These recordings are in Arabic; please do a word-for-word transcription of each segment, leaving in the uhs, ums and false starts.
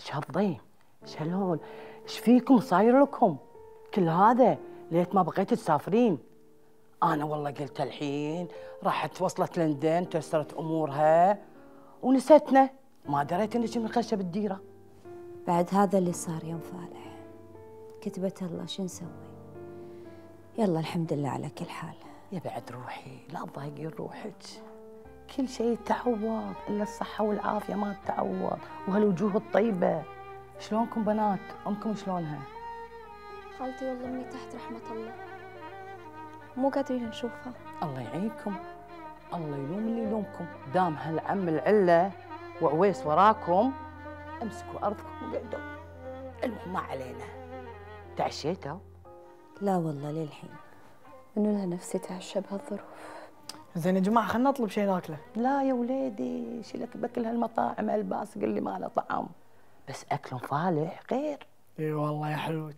شهالضيم شلون ايش فيكم صاير لكم كل هذا؟ ليت ما بقيتوا تسافرين. انا والله قلت الحين راحت وصلت لندن تيسرت امورها ونستنا، ما دريت انك من خشب الديره. بعد هذا اللي صار يا ام فالح كتبة الله شو نسوي؟ يلا الحمد لله على كل حال. يا بعد روحي لا تضايقين روحك، كل شيء تعوض الا الصحه والعافيه ما تتعوض، وهالوجوه الطيبه. شلونكم بنات؟ امكم شلونها؟ خالتي والله امي تحت رحمة الله، مو قادرين نشوفها. الله يعينكم، الله يلوم اللي يلومكم، دام هالعم العله وعويس وراكم امسكوا ارضكم وقعدوا. المهم ما علينا. تعشيتوا؟ لا والله للحين. منو لها نفسي تعشى بهالظروف. زين يا جماعه خلينا نطلب شيء ناكله. لا يا وليدي شيلك بكل هالمطاعم الباسق اللي ما له طعم، بس اكل فالح غير. اي والله يا حلوت.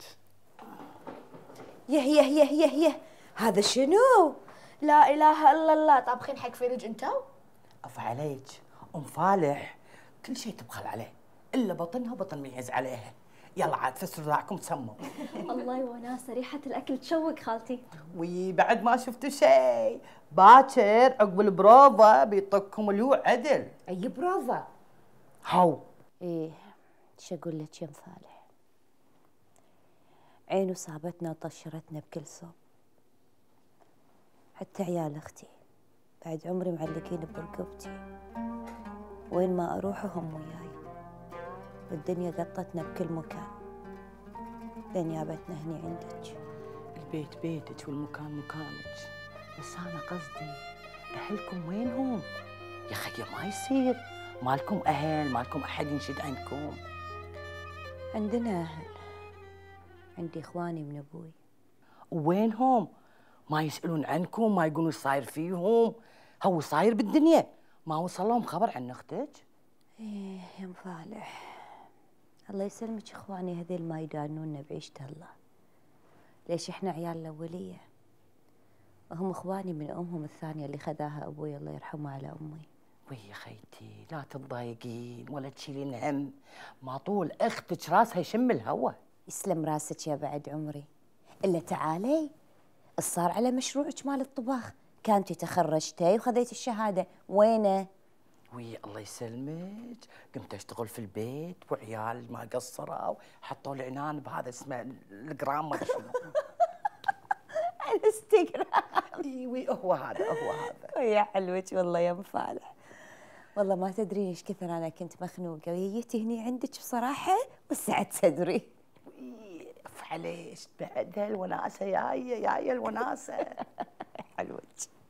يه يه يه يه يه هذا شنو؟ لا اله الا الله، طابخين حق فيلج انتو؟ اف عليك ام فالح كل شيء تبخل عليه الا بطنها وبطن ميز عليها. يلا عاد فسروا ذاكم تسموا. الله وناسه ريحه الاكل تشوق خالتي. وبعد ما شفتوا شيء، باكر عقب البروفا بيطقكم اليو عدل. اي بروفا؟ هاو ايه شو اقول لك يا ام فالح، عينه صابتنا وطشرتنا بكل صوب، حتى عيال اختي بعد عمري معلقين برقبتي، وين ما اروح هم وياي، والدنيا قطتنا بكل مكان، لين جابتنا هني عندك. البيت بيتك والمكان مكانك، بس انا قصدي اهلكم وينهم؟ يا خي ما يصير مالكم اهل، مالكم احد ينشد عنكم. عندنا اهل، عندي اخواني من ابوي. وينهم؟ ما يسالون عنكم، ما يقولون ايش صاير فيهم؟ هو صاير بالدنيا ما وصل لهم خبر عن اختك؟ ايه يا ام فالح الله يسلمك، اخواني هذيل ما يدانونا بعيشة الله، ليش احنا عيال الاوليه، وهم اخواني من امهم الثانيه اللي خذاها ابوي الله يرحمه على امي. وي يا خيتي لا تتضايقين ولا تشيلين هم، ما طول اختك راسها يشم الهوا. يسلم راسك يا بعد عمري، الا تعالي الصار على مشروعك مال الطباخ، كانتي تخرجتي وخذيتي الشهاده، وينه؟ وي الله يسلمك قمت اشتغل في البيت وعيال ما قصروا حطوا لي عنان بهذا اسمه الجرام ما شنو. الانستغرام. اي وي هو هذا هو هذا. يا حلوك والله يا ام فالح، والله ما تدرين ايش كثر انا كنت مخنوقه وجيتي هني عندك بصراحه وسعت صدري. اف عليش بعد الوناسه جايه جايه الوناسه. حلوك.